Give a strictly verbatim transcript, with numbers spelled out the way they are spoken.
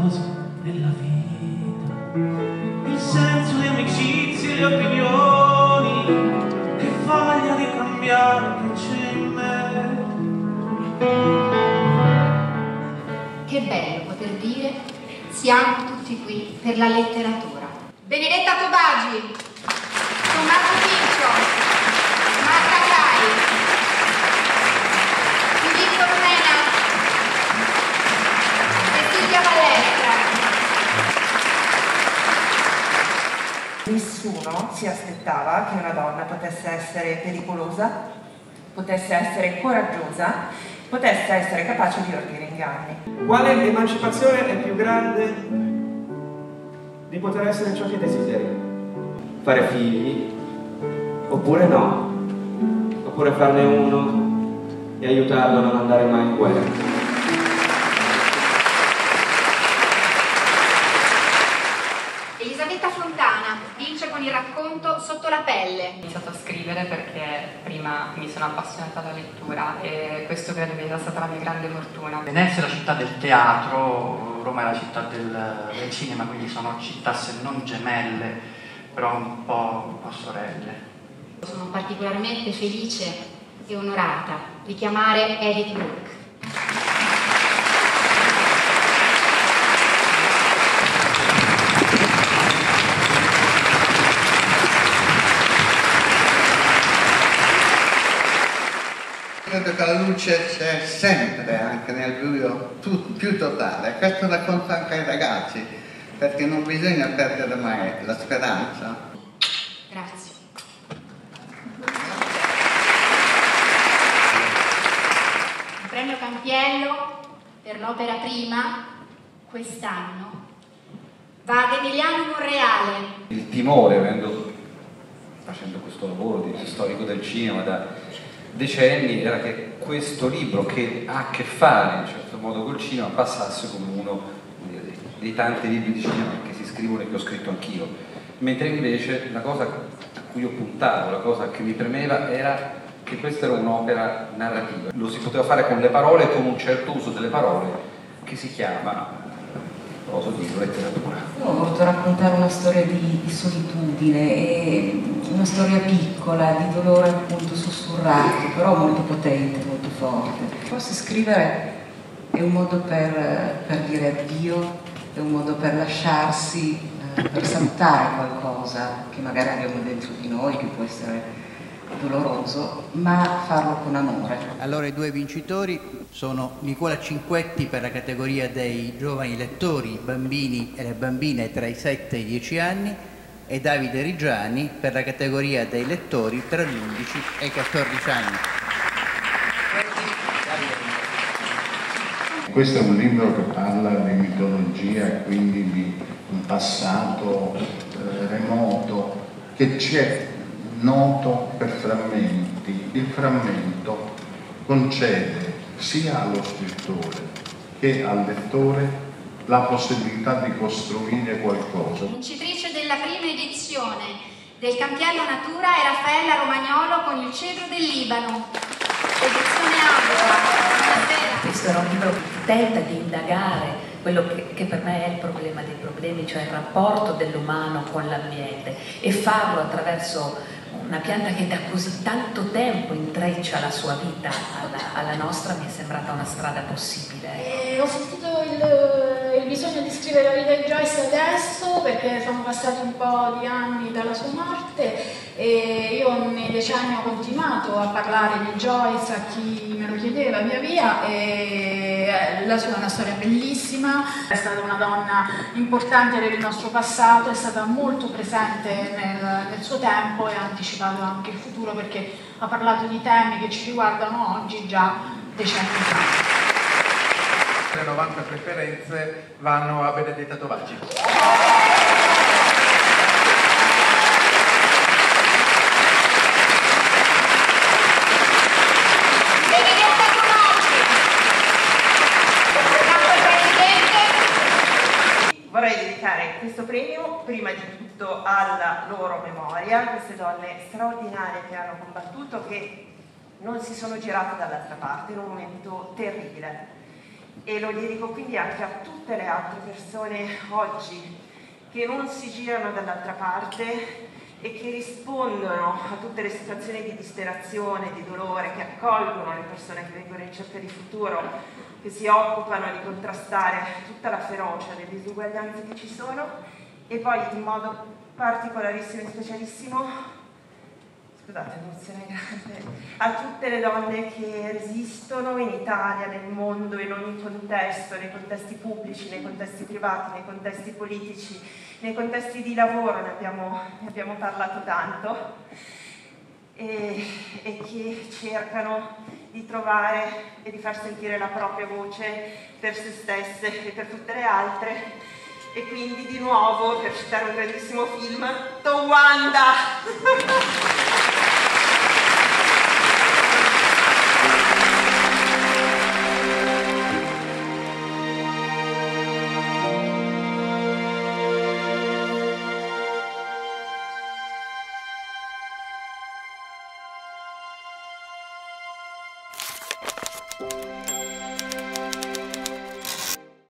cose nella vita, il senso, le amicizie, le opinioni, che voglia di cambiare che c'è in me. Che bello poter dire siamo tutti qui per la letteratura. Benedetta Tobagi, Tommaso Pincio, Marta Cai, Filippo Romena e Silvia Ballestra. Nessuno si aspettava che una donna potesse essere pericolosa, potesse essere coraggiosa, potesse essere capace di ordire inganni. Quale emancipazione è più grande di poter essere ciò che desideri? Fare figli? Oppure no? Oppure farne uno e aiutarlo a non andare mai in guerra? Elisabetta Fontana vince con il racconto Sotto la pelle. Ho iniziato a scrivere perché prima mi sono appassionata alla lettura e questo credo che sia stata la mia grande fortuna. Venezia è la città del teatro, Roma è la città del, del cinema, quindi sono città se non gemelle, però un po', un po' sorelle. Sono particolarmente felice e onorata di chiamare Edith Brooke. Credo che la luce c'è sempre, anche nel buio più totale. Questo racconto anche ai ragazzi, perché non bisogna perdere mai la speranza. Grazie. Il premio Campiello per l'opera prima, quest'anno, va ad Emiliano Monreale. Il timore, avendo, facendo questo lavoro di storico del cinema da decenni, era che questo libro, che ha a che fare in certo modo col cinema, passasse come uno dei, dei tanti libri di cinema che si scrivono e che ho scritto anch'io, mentre invece la cosa a cui ho puntato, la cosa che mi premeva era che questa era un'opera narrativa. Lo si poteva fare con le parole e con un certo uso delle parole che si chiama, oso dirlo, letteratura. Io ho voluto raccontare una storia di, di solitudine, e una storia piccola, di dolore appunto sussurrato, però molto potente, molto forte. Forse scrivere è un modo per, per dire addio, è un modo per lasciarsi, eh, per salutare qualcosa che magari abbiamo dentro di noi, che può essere doloroso, ma farlo con amore. Allora i due vincitori sono Nicola Cinquetti per la categoria dei giovani lettori, bambini e le bambine tra i sette e i dieci anni, e Davide Rigiani per la categoria dei lettori tra gli undici e i quattordici anni. Questo è un libro che parla di mitologia e quindi di un passato eh, remoto che ci è noto per frammenti. Il frammento concede sia allo scrittore che al lettore la possibilità di costruire qualcosa. Vincitrice della prima edizione del Campiello Natura è Raffaella Romagnolo con Il cedro del Libano. Edizione audio. Questo era un libro che tenta di indagare quello che, che per me è il problema dei problemi, cioè il rapporto dell'umano con l'ambiente, e farlo attraverso una pianta che da così tanto tempo intreccia la sua vita alla, alla nostra. Mi è sembrata una strada possibile. E ho sentito il, il bisogno di scrivere la vita di Joyce adesso, perché sono passati un po' di anni dalla sua morte e io nei decenni ho continuato a parlare di Joyce a chi me lo chiedeva via via, e la sua è una storia bellissima, è stata una donna importante per il nostro passato, è stata molto presente nel, nel suo tempo e ha anticipato anche il futuro, perché ha parlato di temi che ci riguardano oggi già decenni fa. Le novanta preferenze vanno a Benedetta Tobagi. Vorrei dedicare questo premio prima di tutto alla loro memoria, queste donne straordinarie che hanno combattuto, che non si sono girate dall'altra parte in un momento terribile. e lo dedico quindi anche a tutte le altre persone oggi che non si girano dall'altra parte e che rispondono a tutte le situazioni di disperazione, di dolore, che accolgono le persone che vengono in cerca di futuro, che si occupano di contrastare tutta la ferocia delle disuguaglianze che ci sono, e poi in modo particolarissimo e specialissimo, scusate, emozione grande, a tutte le donne che resistono in Italia, nel mondo, in ogni contesto, nei contesti pubblici, nei contesti privati, nei contesti politici, nei contesti di lavoro, ne abbiamo, ne abbiamo parlato tanto, e, e che cercano di trovare e di far sentire la propria voce per se stesse e per tutte le altre. E quindi di nuovo, per citare un grandissimo film, Towanda!